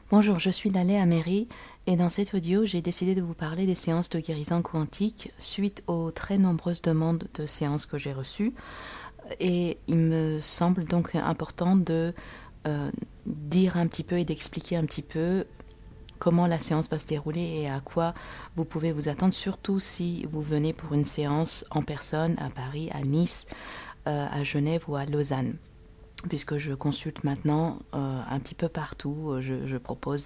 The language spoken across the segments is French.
Bonjour, je suis Laleh Améry et dans cette audio, j'ai décidé de vous parler des séances de guérison quantique suite aux très nombreuses demandes de séances que j'ai reçues. Et il me semble donc important de dire un petit peu et d'expliquer un petit peu comment la séance va se dérouler et à quoi vous pouvez vous attendre, surtout si vous venez pour une séance en personne à Paris, à Nice, à Genève ou à Lausanne. Puisque je consulte maintenant un petit peu partout, je propose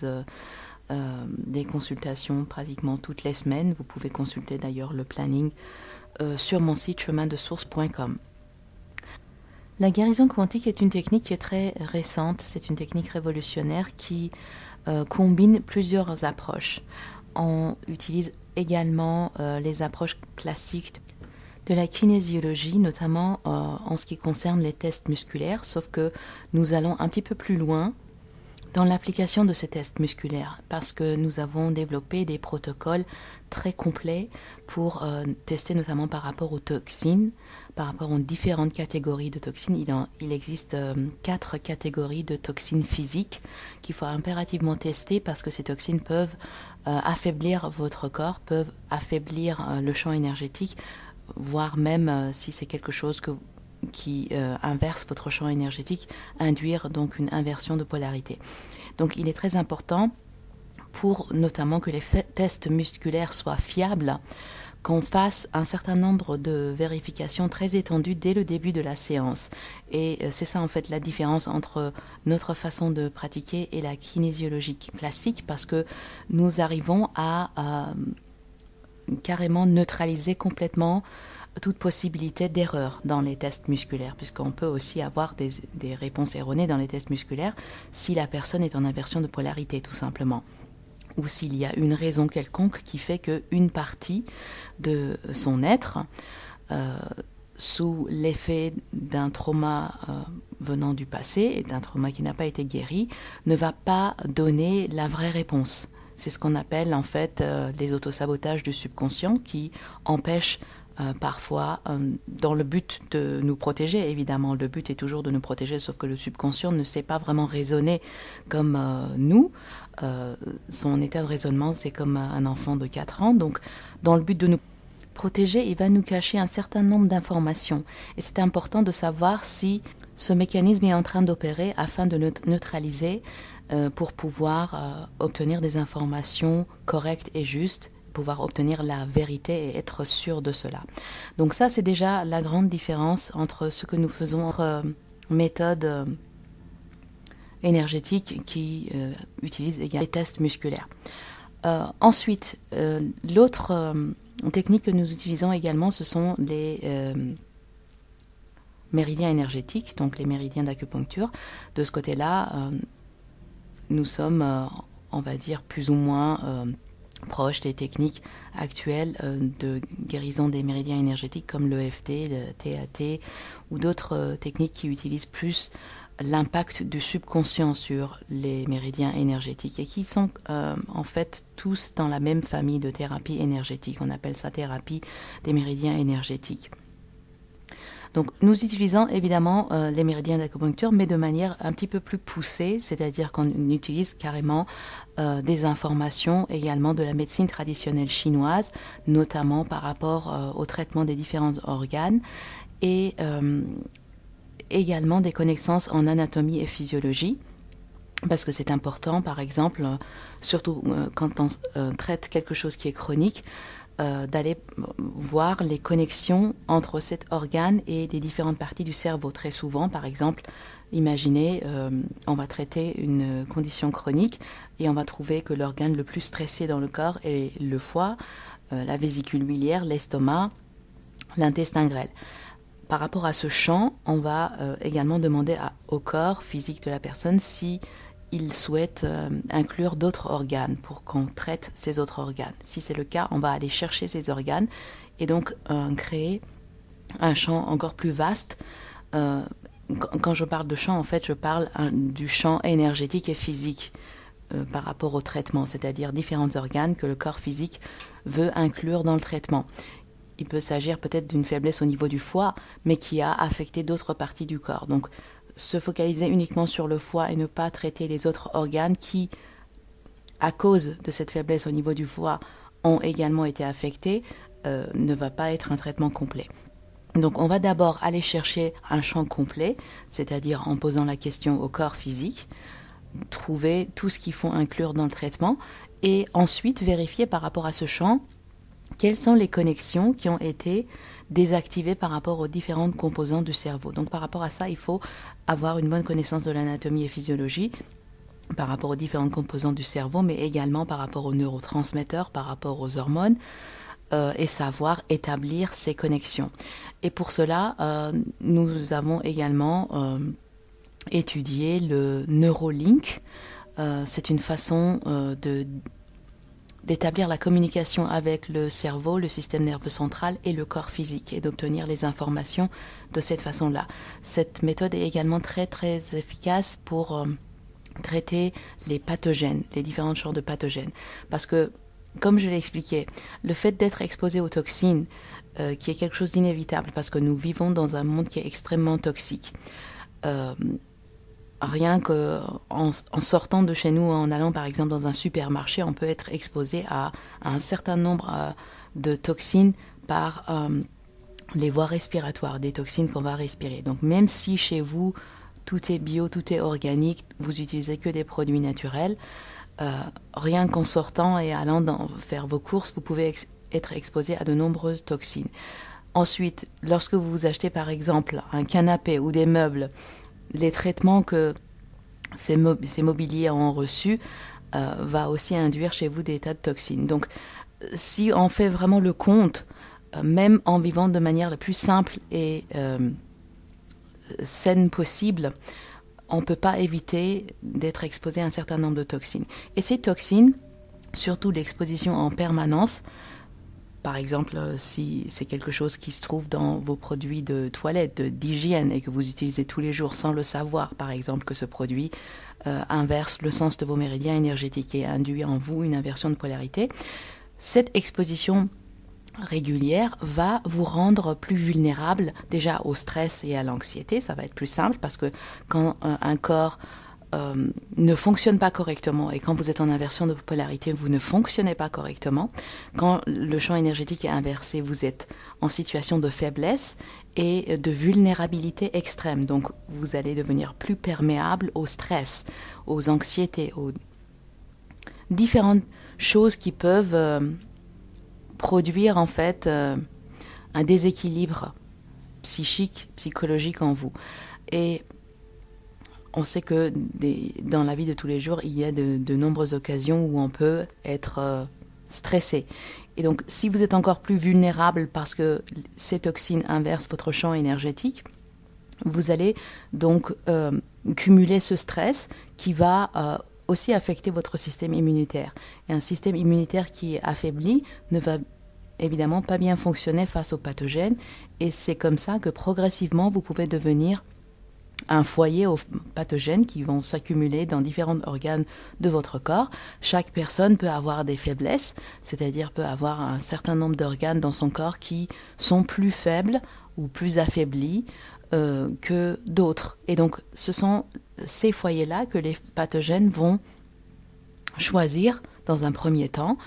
des consultations pratiquement toutes les semaines. Vous pouvez consulter d'ailleurs le planning sur mon site chemindesource.com. La guérison quantique est une technique qui est très récente, c'est une technique révolutionnaire qui combine plusieurs approches. On utilise également les approches classiques de la kinésiologie, notamment en ce qui concerne les tests musculaires, sauf que nous allons un petit peu plus loin dans l'application de ces tests musculaires, parce que nous avons développé des protocoles très complets pour tester notamment par rapport aux toxines, par rapport aux différentes catégories de toxines. Il existe 4 catégories de toxines physiques qu'il faut impérativement tester parce que ces toxines peuvent affaiblir votre corps, peuvent affaiblir le champ énergétique, voire même si c'est quelque chose qui inverse votre champ énergétique, induire donc une inversion de polarité. Donc il est très important pour notamment que les tests musculaires soient fiables, qu'on fasse un certain nombre de vérifications très étendues dès le début de la séance. Et c'est ça en fait la différence entre notre façon de pratiquer et la kinésiologie classique, parce que nous arrivons à carrément neutraliser complètement toute possibilité d'erreur dans les tests musculaires, puisqu'on peut aussi avoir des réponses erronées dans les tests musculaires si la personne est en inversion de polarité, tout simplement, ou s'il y a une raison quelconque qui fait qu'une partie de son être, sous l'effet d'un trauma venant du passé, et d'un trauma qui n'a pas été guéri, ne va pas donner la vraie réponse. C'est ce qu'on appelle en fait les autosabotages du subconscient qui empêchent parfois, dans le but de nous protéger, évidemment, le but est toujours de nous protéger, sauf que le subconscient ne sait pas vraiment raisonner comme nous. Son état de raisonnement, c'est comme un enfant de 4 ans. Donc, dans le but de nous protéger, il va nous cacher un certain nombre d'informations. Et c'est important de savoir si ce mécanisme est en train d'opérer afin de neutraliser pour pouvoir obtenir des informations correctes et justes, pouvoir obtenir la vérité et être sûr de cela. Donc ça, c'est déjà la grande différence entre ce que nous faisons entre méthodes énergétiques qui utilisent également les tests musculaires. Ensuite, l'autre technique que nous utilisons également, ce sont les méridiens énergétiques, donc les méridiens d'acupuncture. De ce côté-là, nous sommes, on va dire, plus ou moins proches des techniques actuelles de guérison des méridiens énergétiques comme l'EFT, le TAT ou d'autres techniques qui utilisent plus l'impact du subconscient sur les méridiens énergétiques et qui sont en fait tous dans la même famille de thérapie énergétique. On appelle ça thérapie des méridiens énergétiques. Donc nous utilisons évidemment les méridiens d'acupuncture, mais de manière un petit peu plus poussée, c'est-à-dire qu'on utilise carrément des informations également de la médecine traditionnelle chinoise, notamment par rapport au traitement des différents organes et également des connaissances en anatomie et physiologie. Parce que c'est important, par exemple, surtout quand on traite quelque chose qui est chronique, d'aller voir les connexions entre cet organe et les différentes parties du cerveau. Très souvent, par exemple, imaginez, on va traiter une condition chronique et on va trouver que l'organe le plus stressé dans le corps est le foie, la vésicule biliaire, l'estomac, l'intestin grêle. Par rapport à ce champ, on va également demander au corps physique de la personne si il souhaite inclure d'autres organes pour qu'on traite ces autres organes. Si c'est le cas, on va aller chercher ces organes et donc créer un champ encore plus vaste. Quand je parle de champ, en fait, je parle du champ énergétique et physique par rapport au traitement, c'est-à-dire différents organes que le corps physique veut inclure dans le traitement. Il peut s'agir peut-être d'une faiblesse au niveau du foie, mais qui a affecté d'autres parties du corps. Donc, se focaliser uniquement sur le foie et ne pas traiter les autres organes qui à cause de cette faiblesse au niveau du foie, ont également été affectés, ne va pas être un traitement complet. Donc on va d'abord aller chercher un champ complet, c'est-à-dire en posant la question au corps physique, trouver tout ce qu'il faut inclure dans le traitement, et ensuite vérifier par rapport à ce champ quelles sont les connexions qui ont été désactivées par rapport aux différentes composantes du cerveau. Donc par rapport à ça, il faut avoir une bonne connaissance de l'anatomie et physiologie par rapport aux différentes composantes du cerveau, mais également par rapport aux neurotransmetteurs, par rapport aux hormones, et savoir établir ces connexions. Et pour cela, nous avons également étudié le Neurolink. C'est une façon d'établir la communication avec le cerveau, le système nerveux central et le corps physique, et d'obtenir les informations de cette façon-là. Cette méthode est également très très efficace pour traiter les pathogènes, les différents genres de pathogènes. Parce que, comme je l'ai expliqué, le fait d'être exposé aux toxines, qui est quelque chose d'inévitable, parce que nous vivons dans un monde qui est extrêmement toxique. Rien qu'en sortant de chez nous, en allant par exemple dans un supermarché, on peut être exposé à un certain nombre de toxines par les voies respiratoires, des toxines qu'on va respirer. Donc même si chez vous, tout est bio, tout est organique, vous utilisez que des produits naturels, rien qu'en sortant et allant faire vos courses, vous pouvez être exposé à de nombreuses toxines. Ensuite, lorsque vous achetez par exemple un canapé ou des meubles, les traitements que ces mobiliers ont reçus va aussi induire chez vous des tas de toxines. Donc, si on fait vraiment le compte, même en vivant de manière la plus simple et saine possible, on ne peut pas éviter d'être exposé à un certain nombre de toxines. Et ces toxines, surtout l'exposition en permanence, par exemple, si c'est quelque chose qui se trouve dans vos produits de toilette, d'hygiène, et que vous utilisez tous les jours sans le savoir, par exemple, que ce produit inverse le sens de vos méridiens énergétiques et induit en vous une inversion de polarité, cette exposition régulière va vous rendre plus vulnérable déjà au stress et à l'anxiété. Ça va être plus simple parce que quand un corps ne fonctionne pas correctement, et quand vous êtes en inversion de polarité, vous ne fonctionnez pas correctement. Quand le champ énergétique est inversé, vous êtes en situation de faiblesse et de vulnérabilité extrême. Donc vous allez devenir plus perméable au stress, aux anxiétés, aux différentes choses qui peuvent produire en fait un déséquilibre psychique, psychologique en vous. Et on sait que dans la vie de tous les jours, il y a de nombreuses occasions où on peut être stressé. Et donc, si vous êtes encore plus vulnérable parce que ces toxines inversent votre champ énergétique, vous allez donc cumuler ce stress qui va aussi affecter votre système immunitaire. Et un système immunitaire qui est affaibli ne va évidemment pas bien fonctionner face aux pathogènes. Et c'est comme ça que progressivement, vous pouvez devenir un foyer aux pathogènes qui vont s'accumuler dans différents organes de votre corps. Chaque personne peut avoir des faiblesses, c'est-à-dire peut avoir un certain nombre d'organes dans son corps qui sont plus faibles ou plus affaiblis que d'autres. Et donc, ce sont ces foyers-là que les pathogènes vont choisir dans un premier temps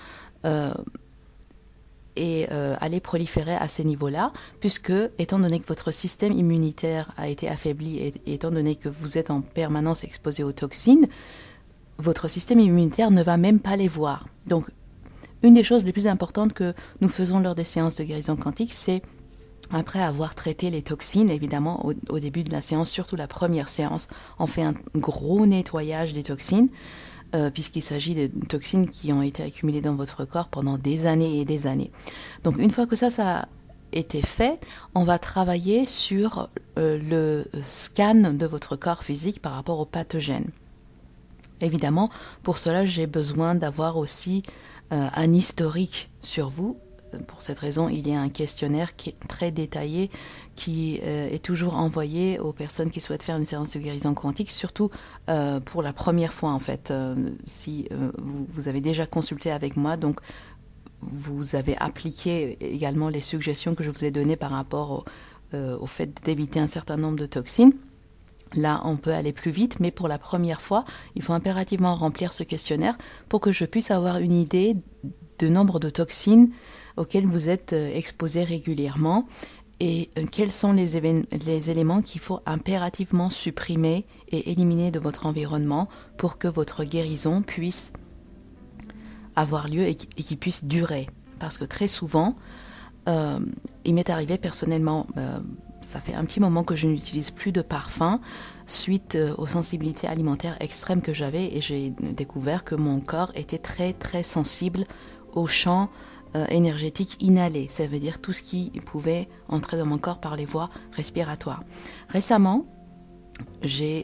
et aller proliférer à ces niveaux-là, puisque, étant donné que votre système immunitaire a été affaibli et étant donné que vous êtes en permanence exposé aux toxines, votre système immunitaire ne va même pas les voir. Donc, une des choses les plus importantes que nous faisons lors des séances de guérison quantique, c'est, après avoir traité les toxines, évidemment, au début de la séance, surtout la première séance, on fait un gros nettoyage des toxines, puisqu'il s'agit de toxines qui ont été accumulées dans votre corps pendant des années et des années. Donc une fois que ça a été fait, on va travailler sur le scan de votre corps physique par rapport aux pathogènes. Évidemment, pour cela, j'ai besoin d'avoir aussi un historique sur vous. Pour cette raison, il y a un questionnaire qui est très détaillé, qui est toujours envoyé aux personnes qui souhaitent faire une séance de guérison quantique, surtout pour la première fois en fait. Si vous avez déjà consulté avec moi, donc vous avez appliqué également les suggestions que je vous ai données par rapport au fait d'éviter un certain nombre de toxines. Là, on peut aller plus vite, mais pour la première fois, il faut impérativement remplir ce questionnaire pour que je puisse avoir une idée du nombre de toxines auxquelles vous êtes exposé régulièrement et quels sont les éléments qu'il faut impérativement supprimer et éliminer de votre environnement pour que votre guérison puisse avoir lieu et qu'il puisse durer. Parce que très souvent, il m'est arrivé personnellement, ça fait un petit moment que je n'utilise plus de parfum suite aux sensibilités alimentaires extrêmes que j'avais et j'ai découvert que mon corps était très très sensible aux champs énergétiques inhalés. Ça veut dire tout ce qui pouvait entrer dans mon corps par les voies respiratoires. Récemment, j'ai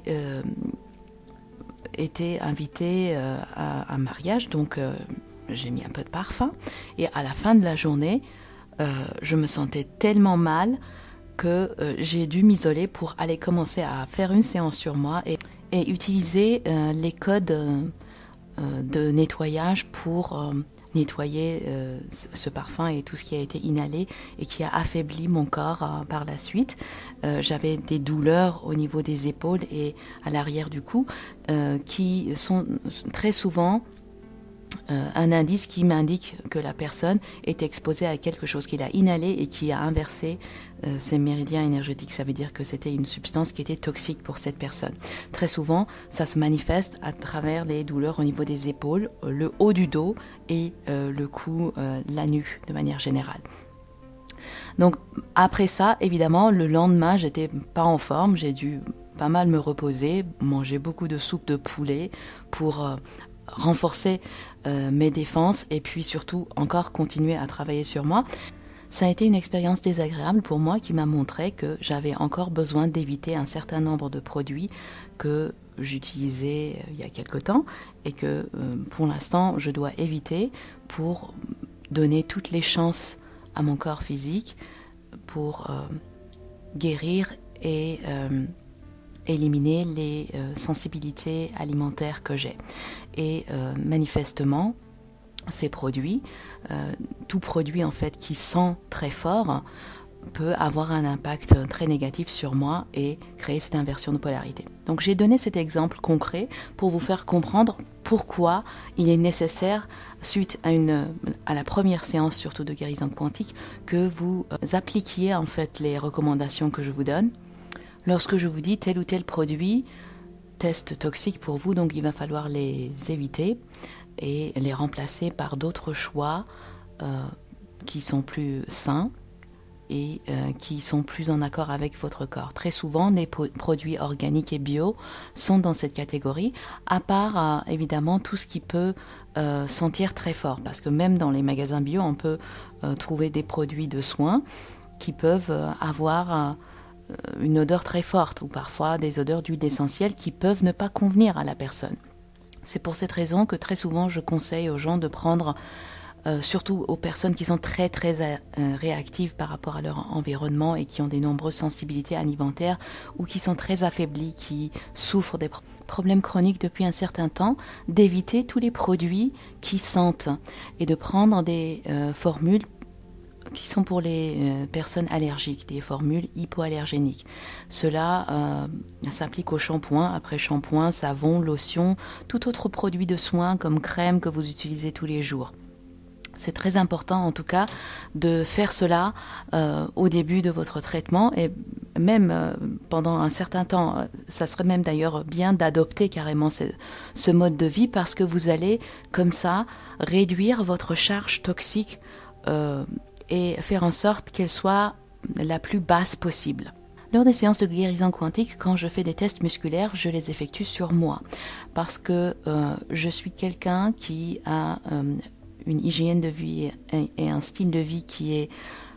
été invitée à un mariage, donc j'ai mis un peu de parfum et à la fin de la journée, je me sentais tellement mal que j'ai dû m'isoler pour aller commencer à faire une séance sur moi et utiliser les codes de nettoyage pour nettoyer ce parfum et tout ce qui a été inhalé et qui a affaibli mon corps par la suite. J'avais des douleurs au niveau des épaules et à l'arrière du cou qui sont très souvent un indice qui m'indique que la personne est exposée à quelque chose qu'il a inhalé et qui a inversé ses méridiens énergétiques. Ça veut dire que c'était une substance qui était toxique pour cette personne. Très souvent, ça se manifeste à travers les douleurs au niveau des épaules, le haut du dos et le cou, la nuque de manière générale. Donc après ça, évidemment, le lendemain, j'étais pas en forme, j'ai dû pas mal me reposer, manger beaucoup de soupe de poulet pour renforcer mes défenses et puis surtout encore continuer à travailler sur moi. Ça a été une expérience désagréable pour moi qui m'a montré que j'avais encore besoin d'éviter un certain nombre de produits que j'utilisais il y a quelque temps et que pour l'instant je dois éviter pour donner toutes les chances à mon corps physique pour guérir et éliminer les sensibilités alimentaires que j'ai. Et manifestement, ces produits, tout produit en fait qui sent très fort peut avoir un impact très négatif sur moi et créer cette inversion de polarité. Donc j'ai donné cet exemple concret pour vous faire comprendre pourquoi il est nécessaire, suite à la première séance surtout de guérison quantique, que vous appliquiez en fait les recommandations que je vous donne. Lorsque je vous dis tel ou tel produit, test toxique pour vous, donc il va falloir les éviter et les remplacer par d'autres choix qui sont plus sains et qui sont plus en accord avec votre corps. Très souvent, les produits organiques et bio sont dans cette catégorie, à part évidemment tout ce qui peut sentir très fort, parce que même dans les magasins bio, on peut trouver des produits de soins qui peuvent avoir une odeur très forte ou parfois des odeurs d'huile essentielle qui peuvent ne pas convenir à la personne. C'est pour cette raison que très souvent je conseille aux gens de prendre, surtout aux personnes qui sont très très réactives par rapport à leur environnement et qui ont des nombreuses sensibilités alimentaires ou qui sont très affaiblies, qui souffrent des problèmes chroniques depuis un certain temps, d'éviter tous les produits qui sentent et de prendre des formules qui sont pour les personnes allergiques, des formules hypoallergéniques. Cela s'applique au shampoing, après shampoing, savon, lotion, tout autre produit de soin comme crème que vous utilisez tous les jours. C'est très important en tout cas de faire cela au début de votre traitement et même pendant un certain temps. Ça serait même d'ailleurs bien d'adopter carrément ce mode de vie parce que vous allez comme ça réduire votre charge toxique et faire en sorte qu'elle soit la plus basse possible. Lors des séances de guérison quantique, quand je fais des tests musculaires, je les effectue sur moi parce que je suis quelqu'un qui a une hygiène de vie et un style de vie qui est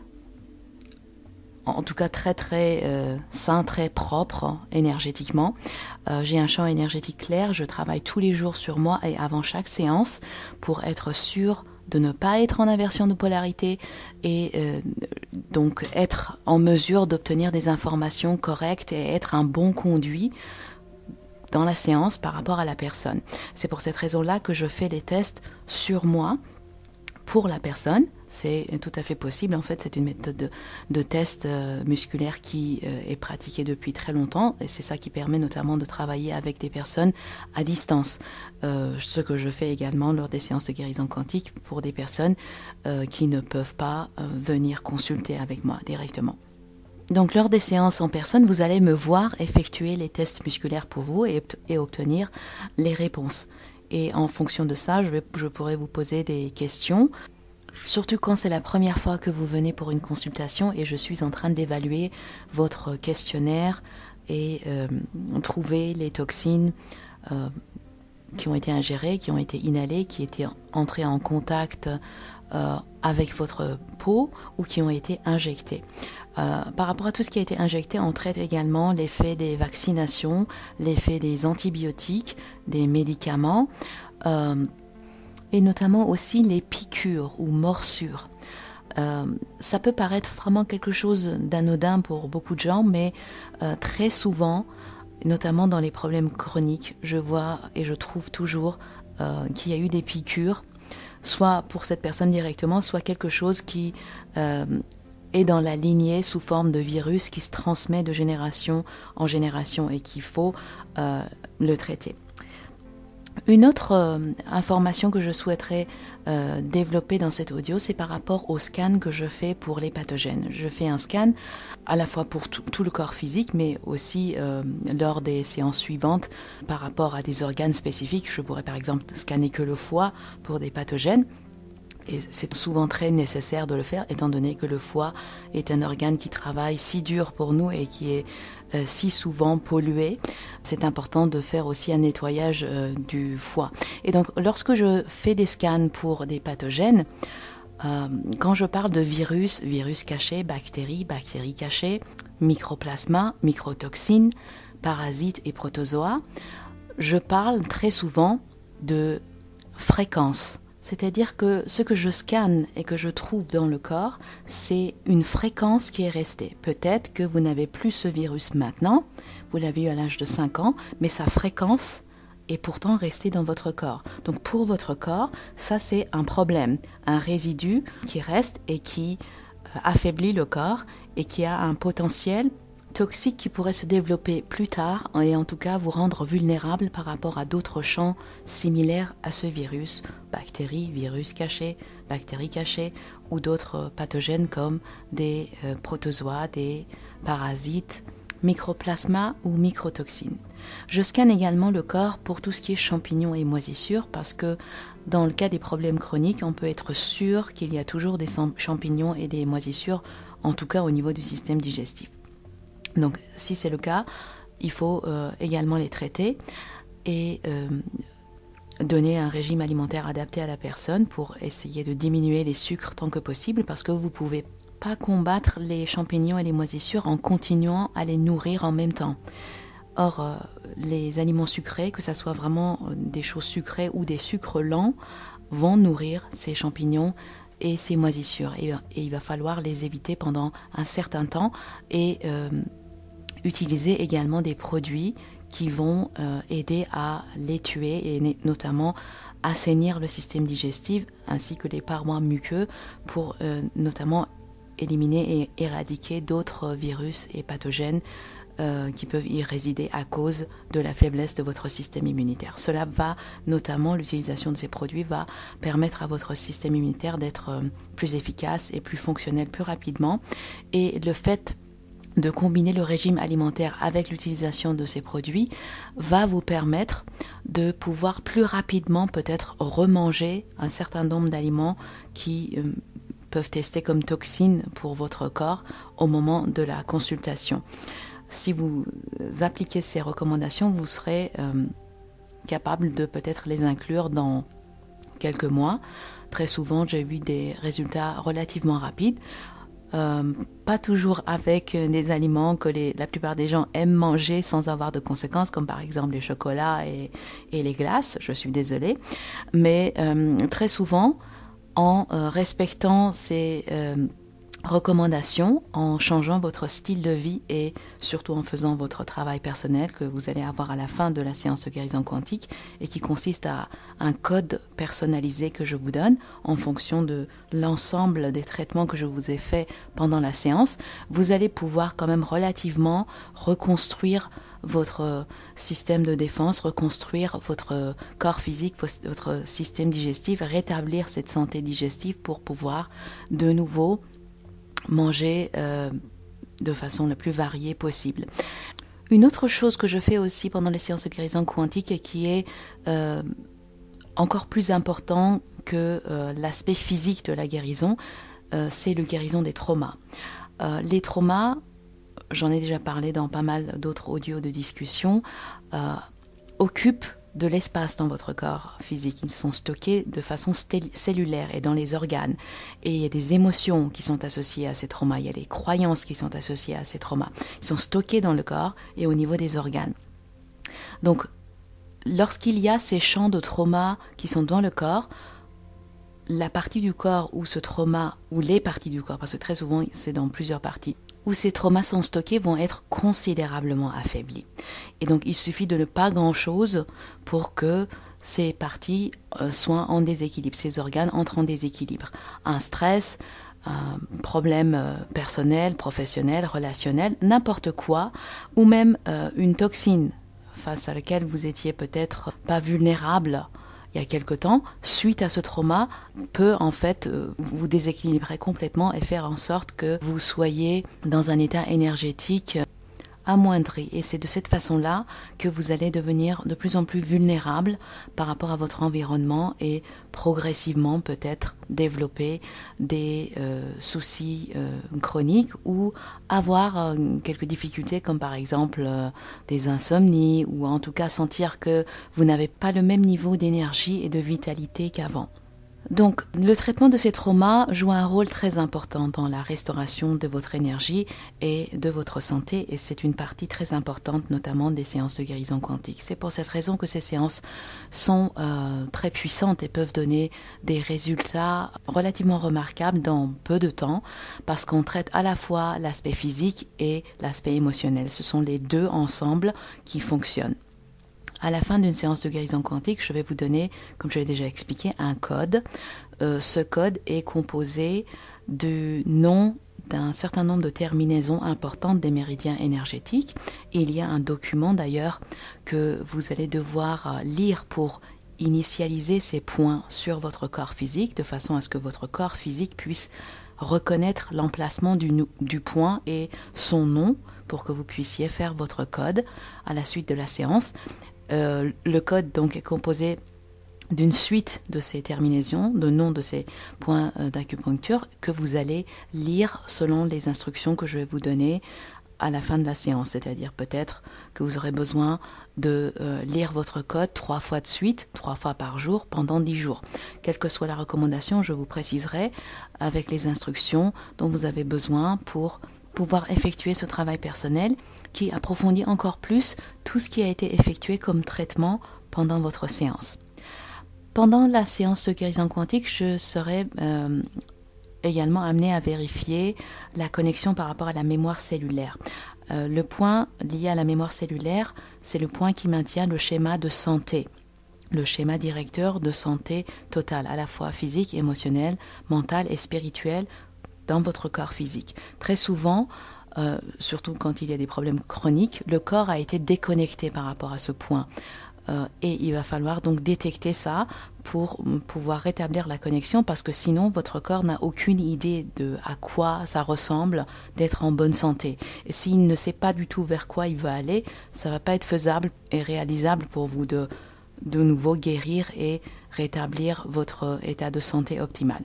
en tout cas très très sain, très propre énergétiquement. J'ai un champ énergétique clair, je travaille tous les jours sur moi et avant chaque séance pour être sûre de ne pas être en inversion de polarité et donc être en mesure d'obtenir des informations correctes et être un bon conduit dans la séance par rapport à la personne. C'est pour cette raison-là que je fais les tests sur moi pour la personne. C'est tout à fait possible. En fait, c'est une méthode de test musculaire qui est pratiquée depuis très longtemps et c'est ça qui permet notamment de travailler avec des personnes à distance. Ce que je fais également lors des séances de guérison quantique pour des personnes qui ne peuvent pas venir consulter avec moi directement. Donc lors des séances en personne, vous allez me voir effectuer les tests musculaires pour vous et obtenir les réponses. Et en fonction de ça, je pourrai vous poser des questions, surtout quand c'est la première fois que vous venez pour une consultation et je suis en train d'évaluer votre questionnaire et trouver les toxines qui ont été ingérées, qui ont été inhalées, qui étaient entrées en contact avec votre peau ou qui ont été injectées. Par rapport à tout ce qui a été injecté, on traite également l'effet des vaccinations, l'effet des antibiotiques, des médicaments et notamment aussi les piqûres ou morsures. Ça peut paraître vraiment quelque chose d'anodin pour beaucoup de gens, mais très souvent, notamment dans les problèmes chroniques, je vois et je trouve toujours qu'il y a eu des piqûres, soit pour cette personne directement, soit quelque chose qui est dans la lignée sous forme de virus qui se transmet de génération en génération et qu'il faut le traiter. Une autre information que je souhaiterais développer dans cet audio, c'est par rapport au scan que je fais pour les pathogènes. Je fais un scan à la fois pour tout le corps physique, mais aussi lors des séances suivantes par rapport à des organes spécifiques. Je pourrais par exemple scanner que le foie pour des pathogènes. Et c'est souvent très nécessaire de le faire, étant donné que le foie est un organe qui travaille si dur pour nous et qui est si souvent pollué. C'est important de faire aussi un nettoyage du foie. Et donc, lorsque je fais des scans pour des pathogènes, quand je parle de virus cachés, bactéries cachées, mycoplasma, mycotoxines, parasites et protozoa, je parle très souvent de fréquence. C'est-à-dire que ce que je scanne et que je trouve dans le corps, c'est une fréquence qui est restée. Peut-être que vous n'avez plus ce virus maintenant, vous l'avez eu à l'âge de 5 ans, mais sa fréquence est pourtant restée dans votre corps. Donc pour votre corps, ça c'est un problème, un résidu qui reste et qui affaiblit le corps et qui a un potentiel toxique qui pourrait se développer plus tard et en tout cas vous rendre vulnérable par rapport à d'autres champs similaires à ce virus, bactéries, virus cachés, bactéries cachées ou d'autres pathogènes comme des protozoa, des parasites, mycoplasma ou mycotoxines. Je scanne également le corps pour tout ce qui est champignons et moisissures parce que dans le cas des problèmes chroniques, on peut être sûr qu'il y a toujours des champignons et des moisissures, en tout cas au niveau du système digestif. Donc, si c'est le cas, il faut également les traiter et donner un régime alimentaire adapté à la personne pour essayer de diminuer les sucres tant que possible parce que vous ne pouvez pas combattre les champignons et les moisissures en continuant à les nourrir en même temps. Or, les aliments sucrés, que ce soit vraiment des choses sucrées ou des sucres lents, vont nourrir ces champignons et ces moisissures. Et il va falloir les éviter pendant un certain temps et utiliser également des produits qui vont aider à les tuer et notamment assainir le système digestif ainsi que les parois muqueuses pour notamment éliminer et éradiquer d'autres virus et pathogènes qui peuvent y résider à cause de la faiblesse de votre système immunitaire. Cela va notamment, l'utilisation de ces produits va permettre à votre système immunitaire d'être plus efficace et plus fonctionnel plus rapidement. Et le fait de combiner le régime alimentaire avec l'utilisation de ces produits va vous permettre de pouvoir plus rapidement peut-être remanger un certain nombre d'aliments qui peuvent tester comme toxines pour votre corps au moment de la consultation. Si vous appliquez ces recommandations, vous serez capable de peut-être les inclure dans quelques mois. Très souvent, j'ai vu des résultats relativement rapides. Pas toujours avec des aliments que la plupart des gens aiment manger sans avoir de conséquences, comme par exemple les chocolats et les glaces, je suis désolée, mais très souvent en respectant ces Recommandation, en changeant votre style de vie et surtout en faisant votre travail personnel que vous allez avoir à la fin de la séance de guérison quantique et qui consiste à un code personnalisé que je vous donne en fonction de l'ensemble des traitements que je vous ai fait pendant la séance. Vous allez pouvoir quand même relativement reconstruire votre système de défense, reconstruire votre corps physique, votre système digestif, rétablir cette santé digestive pour pouvoir de nouveau manger de façon la plus variée possible. Une autre chose que je fais aussi pendant les séances de guérison quantique et qui est encore plus important que l'aspect physique de la guérison, c'est la guérison des traumas. Les traumas, j'en ai déjà parlé dans pas mal d'autres audios de discussion, occupent de l'espace dans votre corps physique. Ils sont stockés de façon cellulaire et dans les organes. Et il y a des émotions qui sont associées à ces traumas, il y a des croyances qui sont associées à ces traumas. Ils sont stockés dans le corps et au niveau des organes. Donc, lorsqu'il y a ces champs de trauma qui sont dans le corps, la partie du corps où ce trauma, ou les parties du corps, parce que très souvent c'est dans plusieurs parties, où ces traumas sont stockés vont être considérablement affaiblis. Et donc il suffit de ne pas grand-chose pour que ces parties soient en déséquilibre, ces organes entrent en déséquilibre. Un stress, un problème personnel, professionnel, relationnel, n'importe quoi, ou même une toxine face à laquelle vous étiez peut-être pas vulnérable il y a quelque temps, suite à ce trauma, peut en fait vous déséquilibrer complètement et faire en sorte que vous soyez dans un état énergétique amoindri. Et c'est de cette façon-là que vous allez devenir de plus en plus vulnérable par rapport à votre environnement et progressivement peut-être développer des soucis chroniques ou avoir quelques difficultés comme par exemple des insomnies ou en tout cas sentir que vous n'avez pas le même niveau d'énergie et de vitalité qu'avant. Donc, le traitement de ces traumas joue un rôle très important dans la restauration de votre énergie et de votre santé, et c'est une partie très importante, notamment des séances de guérison quantique. C'est pour cette raison que ces séances sont très puissantes et peuvent donner des résultats relativement remarquables dans peu de temps, parce qu'on traite à la fois l'aspect physique et l'aspect émotionnel. Ce sont les deux ensemble qui fonctionnent. À la fin d'une séance de guérison quantique, je vais vous donner, comme je l'ai déjà expliqué, un code. Ce code est composé du nom d'un certain nombre de terminaisons importantes des méridiens énergétiques. Et il y a un document d'ailleurs que vous allez devoir lire pour initialiser ces points sur votre corps physique, de façon à ce que votre corps physique puisse reconnaître l'emplacement du point et son nom pour que vous puissiez faire votre code à la suite de la séance. Le code donc est composé d'une suite de ces terminaisons, de noms de ces points d'acupuncture que vous allez lire selon les instructions que je vais vous donner à la fin de la séance. C'est-à-dire peut-être que vous aurez besoin de lire votre code 3 fois de suite, 3 fois par jour, pendant 10 jours. Quelle que soit la recommandation, je vous préciserai avec les instructions dont vous avez besoin pour pouvoir effectuer ce travail personnel qui approfondit encore plus tout ce qui a été effectué comme traitement pendant votre séance. Pendant la séance de guérison quantique, je serai également amenée à vérifier la connexion par rapport à la mémoire cellulaire. Le point lié à la mémoire cellulaire, c'est le point qui maintient le schéma de santé, le schéma directeur de santé totale, à la fois physique, émotionnelle, mentale et spirituelle dans votre corps physique. Très souvent, surtout quand il y a des problèmes chroniques, le corps a été déconnecté par rapport à ce point. Et il va falloir donc détecter ça pour pouvoir rétablir la connexion, parce que sinon votre corps n'a aucune idée de à quoi ça ressemble d'être en bonne santé. Et s'il ne sait pas du tout vers quoi il veut aller, ça va pas être faisable et réalisable pour vous de nouveau guérir et rétablir votre état de santé optimal.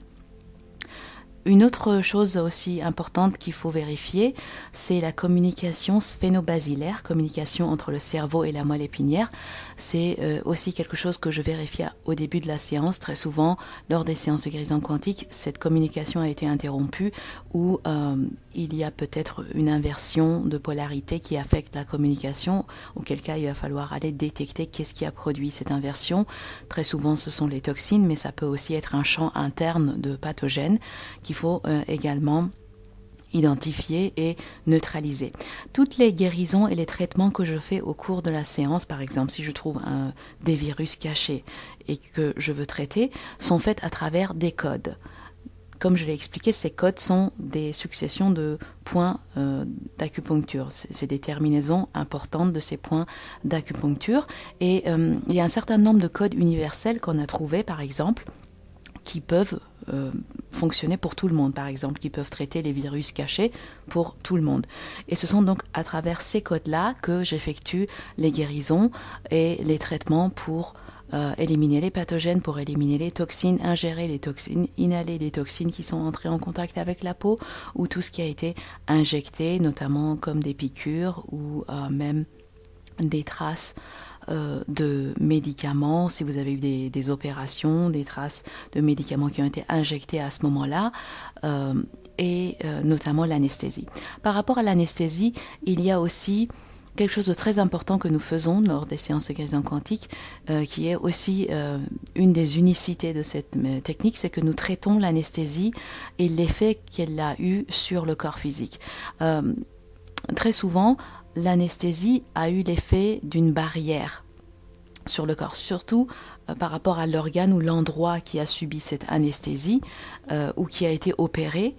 Une autre chose aussi importante qu'il faut vérifier, c'est la communication sphéno-basilaire, communication entre le cerveau et la moelle épinière. C'est aussi quelque chose que je vérifie au début de la séance. Très souvent, lors des séances de guérison quantique, cette communication a été interrompue ou il y a peut-être une inversion de polarité qui affecte la communication, auquel cas il va falloir aller détecter qu'est-ce qui a produit cette inversion. Très souvent, ce sont les toxines, mais ça peut aussi être un champ interne de pathogènes qu'il faut également identifier et neutraliser. Toutes les guérisons et les traitements que je fais au cours de la séance, par exemple, si je trouve des virus cachés et que je veux traiter, sont faits à travers des codes. Comme je l'ai expliqué, ces codes sont des successions de points d'acupuncture. C'est des terminaisons importantes de ces points d'acupuncture. Et il y a un certain nombre de codes universels qu'on a trouvés, par exemple, qui peuvent fonctionner pour tout le monde, par exemple, qui peuvent traiter les virus cachés pour tout le monde. Et ce sont donc à travers ces codes-là que j'effectue les guérisons et les traitements pour éliminer les pathogènes, pour éliminer les toxines, ingérer les toxines, inhaler les toxines qui sont entrées en contact avec la peau, ou tout ce qui a été injecté, notamment comme des piqûres ou même des traces de médicaments, si vous avez eu des opérations, des traces de médicaments qui ont été injectés à ce moment-là, et notamment l'anesthésie. Par rapport à l'anesthésie, il y a aussi quelque chose de très important que nous faisons lors des séances de guérison quantique, qui est aussi une des unicités de cette technique, c'est que nous traitons l'anesthésie et l'effet qu'elle a eu sur le corps physique. Très souvent, l'anesthésie a eu l'effet d'une barrière sur le corps, surtout par rapport à l'organe ou l'endroit qui a subi cette anesthésie ou qui a été opéré.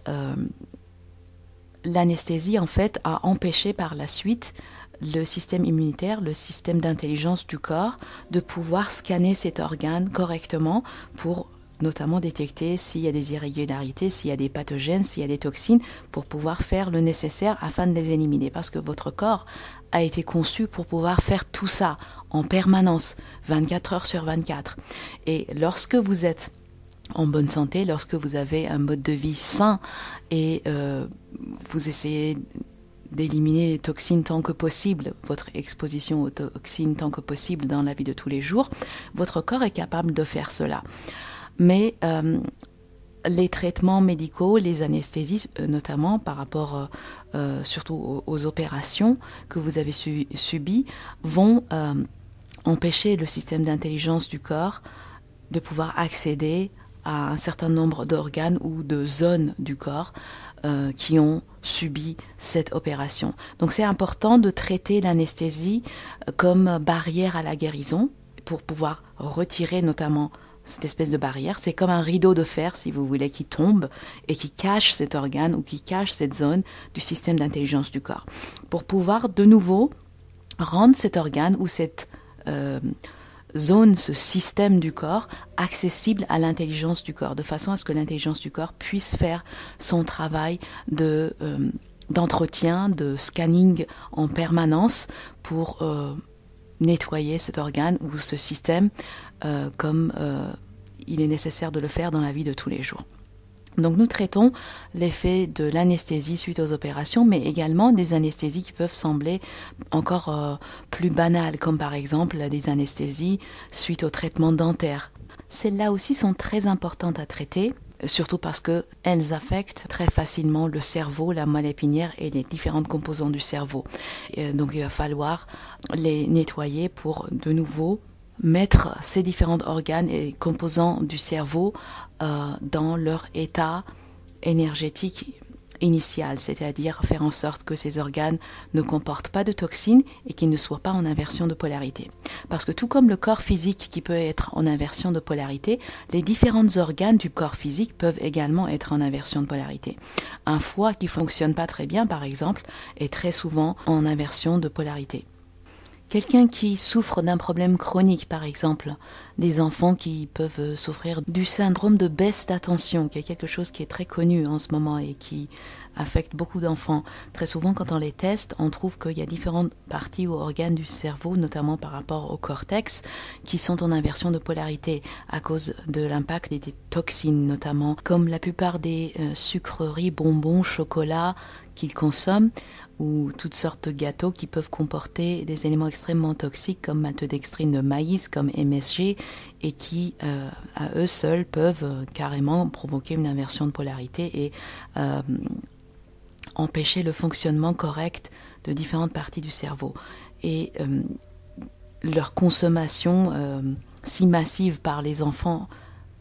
L'anesthésie, en fait, a empêché par la suite le système immunitaire, le système d'intelligence du corps, de pouvoir scanner cet organe correctement pour notamment détecter s'il y a des irrégularités, s'il y a des pathogènes, s'il y a des toxines, pour pouvoir faire le nécessaire afin de les éliminer. Parce que votre corps a été conçu pour pouvoir faire tout ça en permanence, 24 heures sur 24. Et lorsque vous êtes en bonne santé, lorsque vous avez un mode de vie sain et vous essayez d'éliminer les toxines tant que possible, votre exposition aux toxines tant que possible dans la vie de tous les jours, votre corps est capable de faire cela. Mais les traitements médicaux, les anesthésies, notamment par rapport surtout aux opérations que vous avez subies, vont empêcher le système d'intelligence du corps de pouvoir accéder à un certain nombre d'organes ou de zones du corps qui ont subi cette opération. Donc c'est important de traiter l'anesthésie comme barrière à la guérison pour pouvoir retirer notamment cette espèce de barrière. C'est comme un rideau de fer, si vous voulez, qui tombe et qui cache cet organe ou qui cache cette zone du système d'intelligence du corps. Pour pouvoir de nouveau rendre cet organe ou cette zone, ce système du corps, accessible à l'intelligence du corps, de façon à ce que l'intelligence du corps puisse faire son travail d'entretien, de scanning en permanence pour nettoyer cet organe ou ce système comme il est nécessaire de le faire dans la vie de tous les jours. Donc nous traitons l'effet de l'anesthésie suite aux opérations, mais également des anesthésies qui peuvent sembler encore plus banales, comme par exemple des anesthésies suite au traitement dentaire. Celles-là aussi sont très importantes à traiter, surtout parce qu'elles affectent très facilement le cerveau, la moelle épinière et les différentes composantes du cerveau. Donc il va falloir les nettoyer pour de nouveau mettre ces différents organes et composants du cerveau dans leur état énergétique initial, c'est-à-dire faire en sorte que ces organes ne comportent pas de toxines et qu'ils ne soient pas en inversion de polarité. Parce que tout comme le corps physique qui peut être en inversion de polarité, les différents organes du corps physique peuvent également être en inversion de polarité. Un foie qui ne fonctionne pas très bien, par exemple, est très souvent en inversion de polarité. Quelqu'un qui souffre d'un problème chronique, par exemple, des enfants qui peuvent souffrir du syndrome de baisse d'attention, qui est quelque chose qui est très connu en ce moment et qui affecte beaucoup d'enfants. Très souvent, quand on les teste, on trouve qu'il y a différentes parties ou organes du cerveau, notamment par rapport au cortex, qui sont en inversion de polarité à cause de l'impact des toxines, notamment, comme la plupart des sucreries, bonbons, chocolats qu'ils consomment, ou toutes sortes de gâteaux qui peuvent comporter des éléments extrêmement toxiques comme maltodextrine de maïs, comme MSG, et qui, à eux seuls, peuvent carrément provoquer une inversion de polarité et empêcher le fonctionnement correct de différentes parties du cerveau. Et leur consommation si massive par les enfants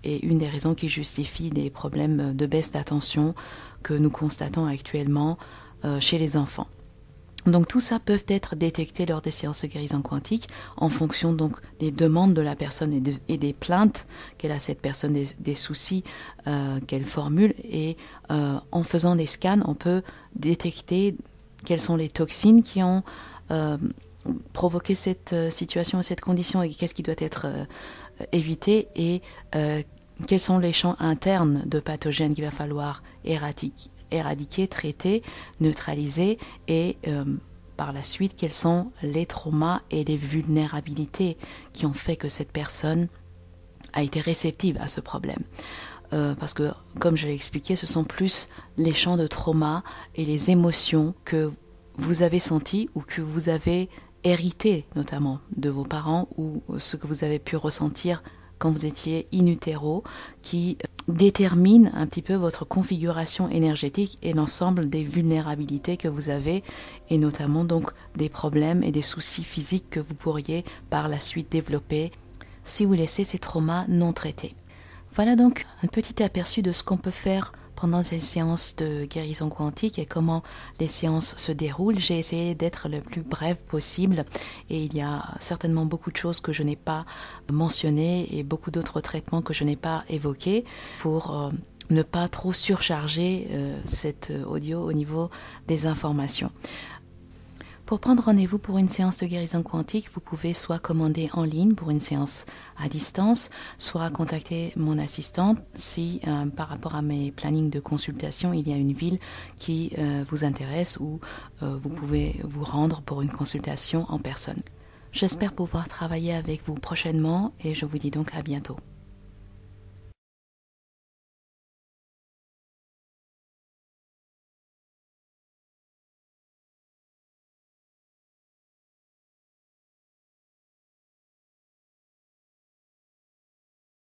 est une des raisons qui justifie les problèmes de baisse d'attention que nous constatons actuellement chez les enfants. Donc tout ça peut être détecté lors des séances de guérison quantique en fonction donc des demandes de la personne et des plaintes qu'elle a cette personne, des soucis qu'elle formule, et en faisant des scans on peut détecter quelles sont les toxines qui ont provoqué cette situation et cette condition et qu'est-ce qui doit être évité, et quels sont les champs internes de pathogènes qu'il va falloir éradiquer, traiter, neutraliser, et par la suite quels sont les traumas et les vulnérabilités qui ont fait que cette personne a été réceptive à ce problème. Parce que, comme je l'ai expliqué, ce sont plus les champs de trauma et les émotions que vous avez senties ou que vous avez hérité notamment de vos parents, ou ce que vous avez pu ressentir quand vous étiez in utero, qui détermine un petit peu votre configuration énergétique et l'ensemble des vulnérabilités que vous avez, et notamment donc des problèmes et des soucis physiques que vous pourriez par la suite développer si vous laissez ces traumas non traités. Voilà donc un petit aperçu de ce qu'on peut faire pendant ces séances de guérison quantique et comment les séances se déroulent. J'ai essayé d'être le plus bref possible et il y a certainement beaucoup de choses que je n'ai pas mentionnées et beaucoup d'autres traitements que je n'ai pas évoqués pour ne pas trop surcharger cet audio au niveau des informations. Pour prendre rendez-vous pour une séance de guérison quantique, vous pouvez soit commander en ligne pour une séance à distance, soit contacter mon assistante si par rapport à mes plannings de consultation, il y a une ville qui vous intéresse ou vous pouvez vous rendre pour une consultation en personne. J'espère pouvoir travailler avec vous prochainement et je vous dis donc à bientôt.